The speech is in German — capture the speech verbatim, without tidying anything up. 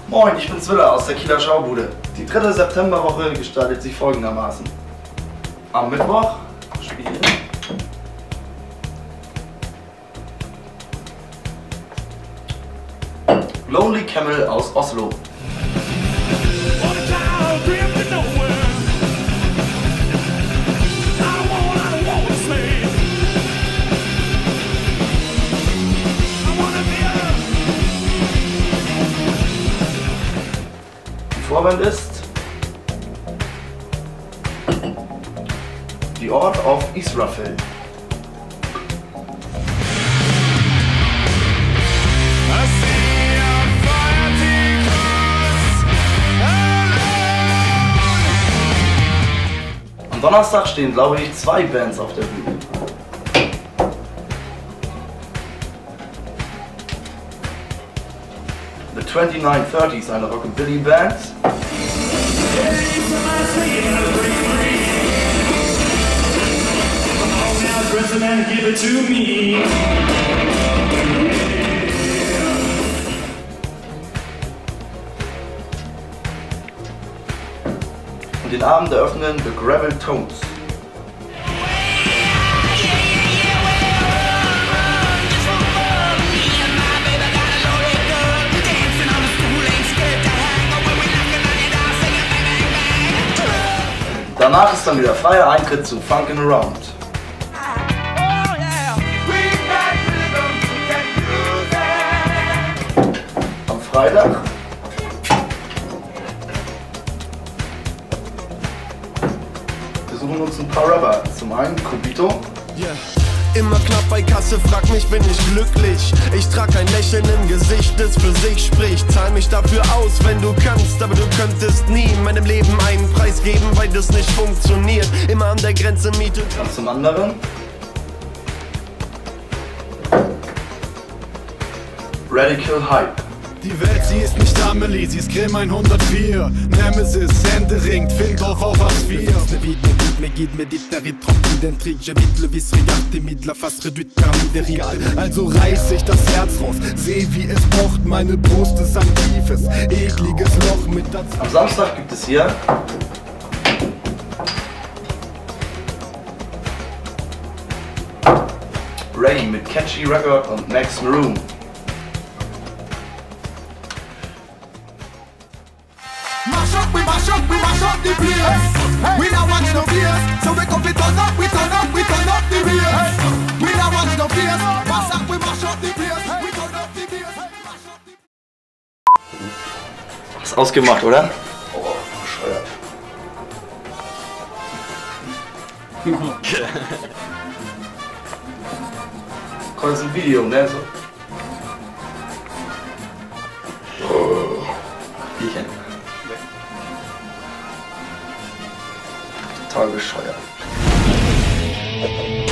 Moin, ich bin Zwiller aus der Kieler Schaubude. Die dritte Septemberwoche gestaltet sich folgendermaßen. Am Mittwoch spielen Lonely Camel aus Oslo. Die Vorband ist The Ort of Israfel. Am Donnerstag stehen, glaube ich, zwei Bands auf der Bühne. The twenty-nine thirties, eine Rockabilly-Band. Und den Abend eröffnen The Gravel Tones. Danach ist dann wieder freier Eintritt zu Funkin' Around. Am Freitag wir suchen uns ein paar Rapper. Zum einen Kubito. Yeah. Immer knapp bei Kasse, frag mich, bin ich glücklich? Ich trag ein Lächeln im Gesicht, das für sich spricht. Zahl mich dafür aus, wenn du kannst, aber du könntest nie meinem Leben einen Preis geben, weil das nicht funktioniert. Immer an der Grenze Miete. Und zum anderen Radical Hype. Die Welt, sie ist nicht Amelie, sie ist Grimm hundertvier. Nemesis, Händering, Findorf auf A vier. Mais guide médite tranquille d'intrigue. J'évite le vice, regarde tes mides, la face réduite permis des rides. Also reiß ich das Herz raus, seh wie es pocht. Meine Brust ist ein tiefes, ekliges Loch mit das. Am Samstag gibt es hier Ray mit Catchy Record und Max Maroon. Mash up, we mash up, we mash up the place. Hey. We don't watch no fears, so we come to turn up, we turn up, we turn up the bass. Hey. We don't watch no fears, mash up, we mash up the place. Hey. We turn up the bass, mash up the. Ist ausgemacht, oder? Oh, bescheuert. Kommt jetzt ein Video, ne? So. Oh. Bierchen. Total bescheuert.